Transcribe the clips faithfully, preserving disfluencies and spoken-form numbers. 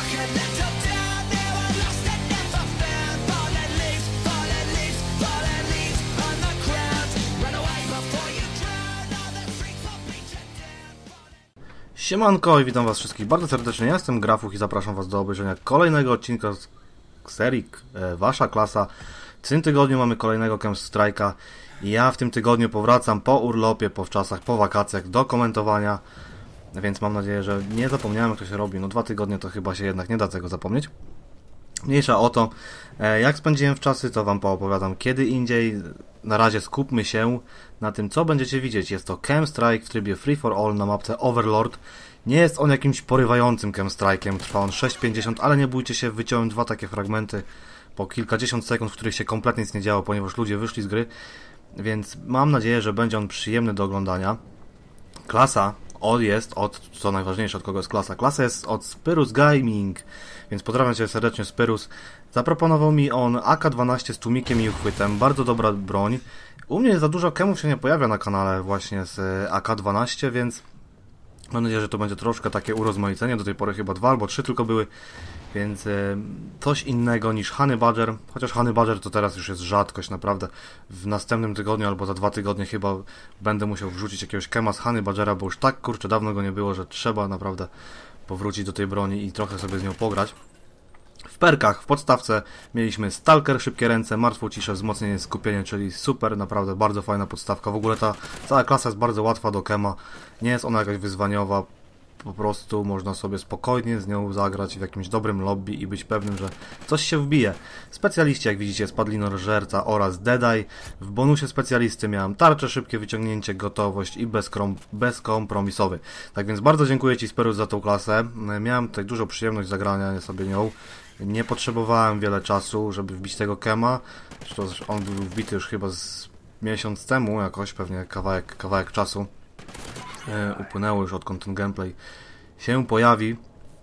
Siemanko i witam was wszystkich bardzo serdecznie, ja jestem Grafuch i zapraszam was do obejrzenia kolejnego odcinka z serii e, Wasza Klasa. W tym tygodniu mamy kolejnego Camstrike'a i ja w tym tygodniu powracam po urlopie, po wczasach, po wakacjach do komentowania, więc mam nadzieję, że nie zapomniałem, jak to się robi. No dwa tygodnie to chyba się jednak nie da tego zapomnieć. Mniejsza o to, e, jak spędziłem w czasy, to wam poopowiadam kiedy indziej. Na razie skupmy się na tym, co będziecie widzieć. Jest to Camstrike w trybie Free for All na mapce Overlord. Nie jest on jakimś porywającym Camstrike'em, trwa on sześć pięćdziesiąt, ale nie bójcie się, wyciąłem dwa takie fragmenty po kilkadziesiąt sekund, w których się kompletnie nic nie działo, ponieważ ludzie wyszli z gry, więc mam nadzieję, że będzie on przyjemny do oglądania. Klasa od jest od, co najważniejsze, od kogo jest klasa? Klasa jest od Spyrus Gaming, więc pozdrawiam cię serdecznie, Spyrus. Zaproponował mi on A K dwanaście z tłumikiem i uchwytem, bardzo dobra broń. U mnie za dużo kemów się nie pojawia na kanale właśnie z A K dwanaście, więc mam nadzieję, że to będzie troszkę takie urozmaicenie. Do tej pory chyba dwa albo trzy tylko były, więc e, coś innego niż Honey Badger. Chociaż Honey Badger to teraz już jest rzadkość, naprawdę. W następnym tygodniu albo za dwa tygodnie chyba będę musiał wrzucić jakiegoś kema z Honey Badgera, bo już tak kurczę dawno go nie było, że trzeba naprawdę powrócić do tej broni i trochę sobie z nią pograć. W perkach, w podstawce mieliśmy Stalker, szybkie ręce, martwą ciszę, wzmocnienie, skupienie, czyli super, naprawdę bardzo fajna podstawka. W ogóle ta cała klasa jest bardzo łatwa do kema, nie jest ona jakaś wyzwaniowa, po prostu można sobie spokojnie z nią zagrać w jakimś dobrym lobby i być pewnym, że coś się wbije. Specjaliści, jak widzicie, Spadlinor, Żerca oraz Deadeye. W bonusie specjalisty miałem tarczę, szybkie wyciągnięcie, gotowość i bezkrom bezkompromisowy. Tak więc bardzo dziękuję Ci, Spyrus, za tą klasę. Miałem tutaj dużo przyjemność zagrania sobie nią. Nie potrzebowałem wiele czasu, żeby wbić tego kema. Zresztą on był wbity już chyba z miesiąc temu jakoś, pewnie kawałek, kawałek czasu. E, upłynęło już, odkąd ten gameplay się pojawi.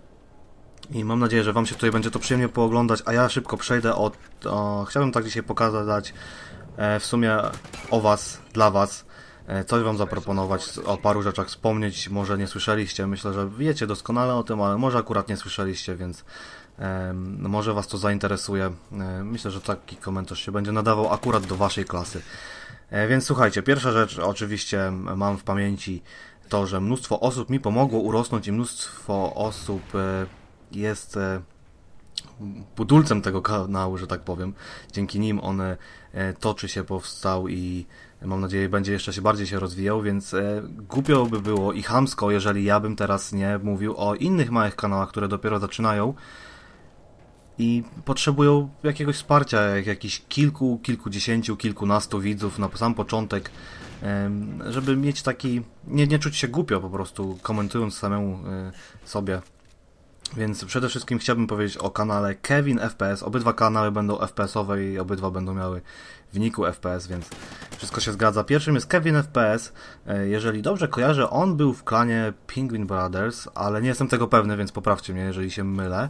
I mam nadzieję, że wam się tutaj będzie to przyjemnie pooglądać, a ja szybko przejdę od... O, chciałbym tak dzisiaj pokazać e, w sumie o was, dla was. E, coś wam zaproponować, o paru rzeczach wspomnieć. Może nie słyszeliście, myślę, że wiecie doskonale o tym, ale może akurat nie słyszeliście, więc e, może was to zainteresuje. E, myślę, że taki komentarz się będzie nadawał akurat do waszej klasy. E, więc słuchajcie, pierwsza rzecz oczywiście mam w pamięci to, że mnóstwo osób mi pomogło urosnąć i mnóstwo osób e, jest e, budulcem tego kanału, że tak powiem. Dzięki nim on e, toczy się, powstał i mam nadzieję będzie jeszcze się bardziej się rozwijał, więc e, głupio by było i chamsko, jeżeli ja bym teraz nie mówił o innych małych kanałach, które dopiero zaczynają i potrzebują jakiegoś wsparcia, jak jakichś kilku, kilkudziesięciu, kilkunastu widzów na sam początek, żeby mieć taki, nie, nie czuć się głupio po prostu komentując samemu sobie. Więc przede wszystkim chciałbym powiedzieć o kanale Kevin F P S. Obydwa kanały będą F P S-owe i obydwa będą miały w niku F P S, więc wszystko się zgadza. Pierwszym jest Kevin F P S. Jeżeli dobrze kojarzę, on był w klanie Penguin Brothers, ale nie jestem tego pewny, więc poprawcie mnie, jeżeli się mylę.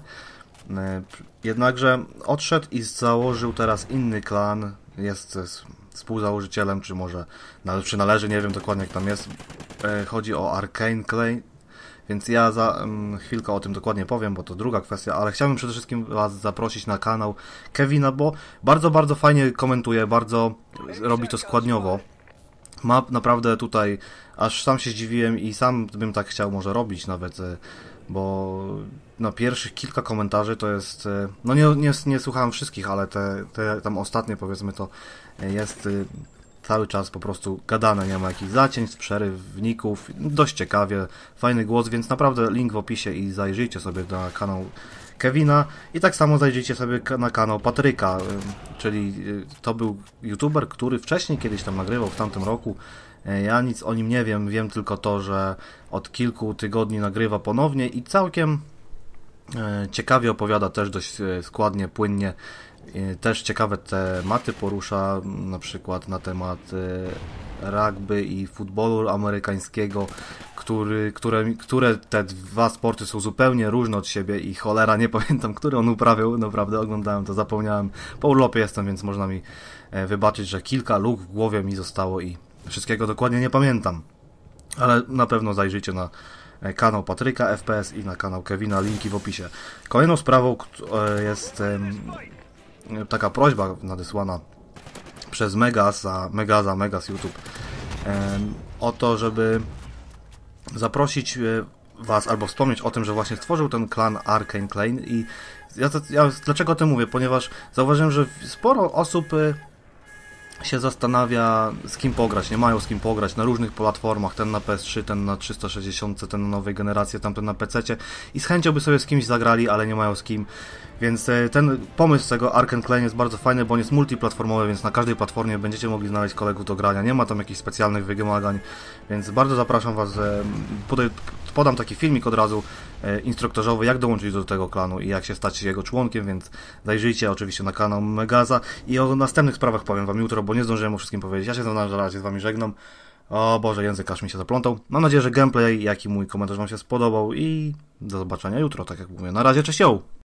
Jednakże odszedł i założył teraz inny klan, jest współzałożycielem, czy może przynależy, nie wiem dokładnie jak tam jest. Chodzi o Arcane Clan, więc ja za um, chwilkę o tym dokładnie powiem, bo to druga kwestia, ale chciałbym przede wszystkim was zaprosić na kanał Kevina, bo bardzo, bardzo fajnie komentuje, bardzo robi to składniowo. Ma naprawdę tutaj, aż sam się zdziwiłem i sam bym tak chciał może robić nawet, bo na pierwszych kilka komentarzy to jest, no nie, nie, nie słuchałem wszystkich, ale te, te tam ostatnie powiedzmy to jest cały czas po prostu gadane, nie ma jakichś zacięć, przerywników, dość ciekawie, fajny głos, więc naprawdę link w opisie i zajrzyjcie sobie na kanał Kevina i tak samo zajrzyjcie sobie na kanał Patryka, czyli to był youtuber, który wcześniej kiedyś tam nagrywał w tamtym roku. Ja nic o nim nie wiem, wiem tylko to, że od kilku tygodni nagrywa ponownie i całkiem ciekawie opowiada, też dość składnie, płynnie. Też ciekawe tematy porusza, na przykład na temat rugby i futbolu amerykańskiego, który, które, które te dwa sporty są zupełnie różne od siebie i cholera, nie pamiętam, który on uprawiał, naprawdę oglądałem to, zapomniałem, po urlopie jestem, więc można mi wybaczyć, że kilka luk w głowie mi zostało i wszystkiego dokładnie nie pamiętam, ale na pewno zajrzyjcie na kanał Patryka F P S i na kanał Kevina, linki w opisie. Kolejną sprawą jest taka prośba nadesłana przez Megaza, Megaza, Megas YouTube o to, żeby zaprosić was albo wspomnieć o tym, że właśnie stworzył ten klan Arcane Clan i ja, to, ja dlaczego o tym mówię? Ponieważ zauważyłem, że sporo osób się zastanawia, z kim pograć, nie mają z kim pograć na różnych platformach, ten na P S trzy, ten na trzysta sześćdziesiąt, ten na nowej generacji, tamten na P C i z chęcią by sobie z kimś zagrali, ale nie mają z kim. Więc ten pomysł tego Arcane Clan jest bardzo fajny, bo on jest multiplatformowy, więc na każdej platformie będziecie mogli znaleźć kolegów do grania. Nie ma tam jakichś specjalnych wymagań, więc bardzo zapraszam was. Podam taki filmik od razu instruktażowy, jak dołączyć do tego klanu i jak się stać jego członkiem, więc zajrzyjcie oczywiście na kanał Megaza i o następnych sprawach powiem wam jutro, bo nie zdążyłem o wszystkim powiedzieć. Ja się na razie z wami żegnam. O Boże, język aż mi się zaplątał. Mam nadzieję, że gameplay, jak i mój komentarz wam się spodobał i do zobaczenia jutro, tak jak mówię. Na razie, cześć, yo!